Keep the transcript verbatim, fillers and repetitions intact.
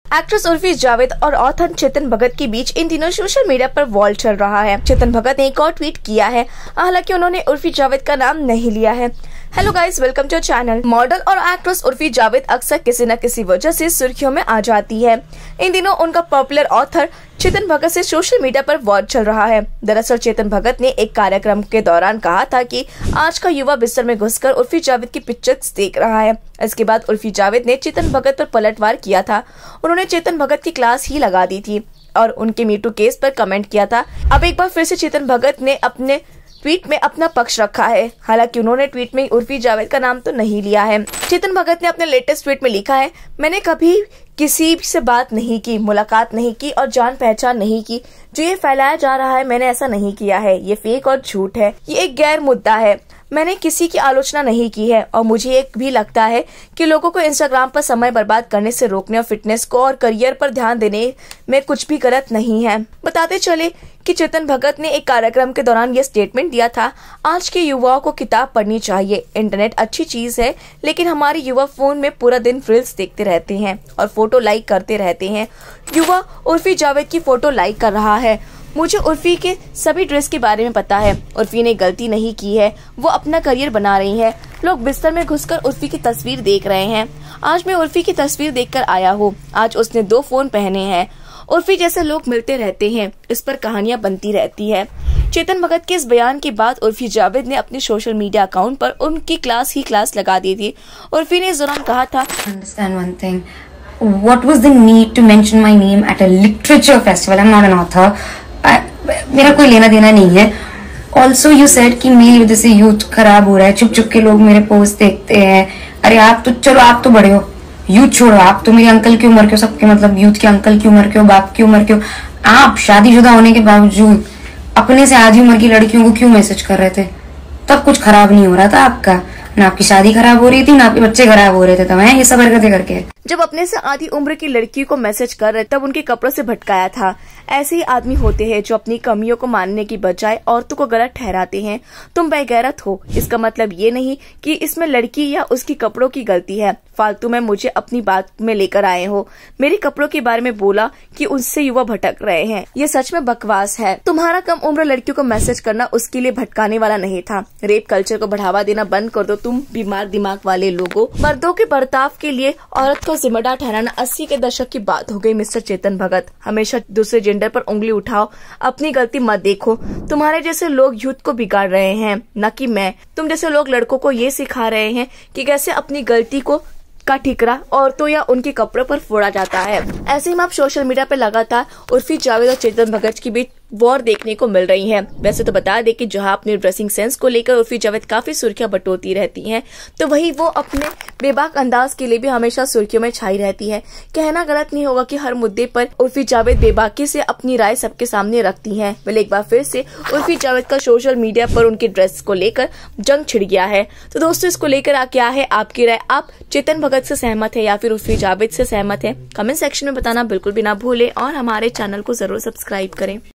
Actress Urfi Javed और author Chetan Bhagat के बीच इन दिनों सोशल मीडिया पर वॉर चल रहा है। चेतन भगत ने एक और ट्वीट किया है, हालांकि उन्होंने उर्फी जावेद का नाम नहीं लिया है। Hello guys, welcome to channel. Model और एक्ट्रेस उर्फी जावेद अक्सर किसी न किसी वजह से सुर्खियों में आ जाती है। इन दिनों उनका पॉपुलर ऑथर चेतन भगत से सोशल मीडिया पर वॉर चल रहा है। दरअसल चेतन भगत ने एक कार्यक्रम के दौरान कहा था कि आज का युवा बिस्तर में घुसकर उर्फी जावेद की पिक्चर्स देख रहा है। इसके बाद उर्फी जावेद ने चेतन भगत पर पलटवार किया था। उन्होंने चेतन भगत की क्लास ही लगा दी थी और उनके मीटू केस पर कमेंट किया था। अब एक बार फिर से चेतन भगत ने अपने ट्वीट में अपना पक्ष रखा है। हालांकि उन्होंने ट्वीट में उर्फी जावेद का नाम तो नहीं लिया है। चेतन भगत ने अपने लेटेस्ट ट्वीट में लिखा है, मैंने कभी किसी से बात नहीं की, मुलाकात नहीं की और जान पहचान नहीं की। जो ये फैलाया जा रहा है, मैंने ऐसा नहीं किया है। ये फेक और झूठ है। ये एक गैर मुद्दा है। मैंने किसी की आलोचना नहीं की है और मुझे एक भी लगता है कि लोगों को इंस्टाग्राम पर समय बर्बाद करने से रोकने और फिटनेस को और करियर पर ध्यान देने में कुछ भी गलत नहीं है। बताते चले कि चेतन भगत ने एक कार्यक्रम के दौरान ये स्टेटमेंट दिया था, आज के युवाओं को किताब पढ़नी चाहिए। इंटरनेट अच्छी चीज है, लेकिन हमारे युवा फोन में पूरा दिन रील्स देखते रहते हैं और फोटो लाइक करते रहते हैं। युवा उर्फी जावेद की फोटो लाइक कर रहा है। मुझे उर्फी के सभी ड्रेस के बारे में पता है। उर्फी ने गलती नहीं की है, वो अपना करियर बना रही है। लोग बिस्तर में घुसकर उर्फी की तस्वीर देख रहे हैं। आज मैं उर्फी की तस्वीर देखकर आया हूँ। आज उसने दो फोन पहने हैं। उर्फी जैसे लोग मिलते रहते हैं, इस पर कहानियां बनती रहती है। चेतन भगत के इस बयान के बाद उर्फी जावेद ने अपने सोशल मीडिया अकाउंट पर उनकी क्लास ही क्लास लगा दी थी। उर्फी ने इस दौरान कहा था, Understand one thing. What was the need to mention my name at a literature festival? I'm not an author. I, मेरा कोई लेना देना नहीं है। ऑल्सो यू सेड कि मेरी वजह से यूथ खराब हो रहा है, चुप चुप के लोग मेरे पोस्ट देखते हैं। अरे आप तो चलो, आप तो बड़े हो, यूथ छोड़ो, आप तो मेरे अंकल की उम्र के हो, सबके मतलब यूथ के अंकल की उम्र के हो, बाप की उम्र के हो। आप शादीशुदा होने के बावजूद अपने से आधी उम्र की लड़कियों को क्यों मैसेज कर रहे थे? तब कुछ खराब नहीं हो रहा था आपका, ना आपकी शादी खराब हो रही थी, ना आपके बच्चे खराब हो रहे थे। तब ये सब हरकतें करके जब अपने से आधी उम्र की लड़की को मैसेज कर रहे तब उनके कपड़ों से भटकाया था। ऐसे ही आदमी होते हैं जो अपनी कमियों को मानने की बजाय औरतों को गलत ठहराते हैं। तुम बेगैरत हो, इसका मतलब ये नहीं कि इसमें लड़की या उसकी कपड़ों की गलती है। फालतू में मुझे अपनी बात में लेकर आए हो। मेरे कपड़ों के बारे में बोला कि उससे युवा भटक रहे हैं, ये सच में बकवास है। तुम्हारा कम उम्र लड़कियों को मैसेज करना उसके लिए भटकाने वाला नहीं था। रेप कल्चर को बढ़ावा देना बंद कर दो तुम बीमार दिमाग वाले लोगों। मर्दों के बर्ताव के लिए औरत को जिम्मेदार ठहराना अस्सी के दशक की बात हो गई। मिस्टर चेतन भगत, हमेशा दूसरे जेंडर पर उंगली उठाओ, अपनी गलती मत देखो। तुम्हारे जैसे लोग यूथ को बिगाड़ रहे हैं, न कि मैं। तुम जैसे लोग लड़कों को ये सिखा रहे हैं कि कैसे अपनी गलती को का ठिकरा औरतों या उनके कपड़ों पर फोड़ा जाता है। ऐसे ही आप सोशल मीडिया पर लगातार उर्फी जावेद और चेतन भगत के बीच वॉर देखने को मिल रही है। वैसे तो बता दें कि जहां अपने ड्रेसिंग सेंस को लेकर उर्फी जावेद काफी सुर्खियां बटोरती रहती हैं, तो वहीं वो अपने बेबाक अंदाज के लिए भी हमेशा सुर्खियों में छाई रहती है। कहना गलत नहीं होगा कि हर मुद्दे पर उर्फी जावेद बेबाकी से अपनी राय सबके सामने रखती हैं। वेल, एक बार फिर से उर्फी जावेद का सोशल मीडिया पर उनके ड्रेस को लेकर जंग छिड़ गया है। तो दोस्तों, इसको लेकर क्या है आपकी राय? आप चेतन भगत से सहमत है या फिर उर्फी जावेद से सहमत है? कमेंट सेक्शन में बताना बिल्कुल भी ना भूलें और हमारे चैनल को जरूर सब्सक्राइब करें।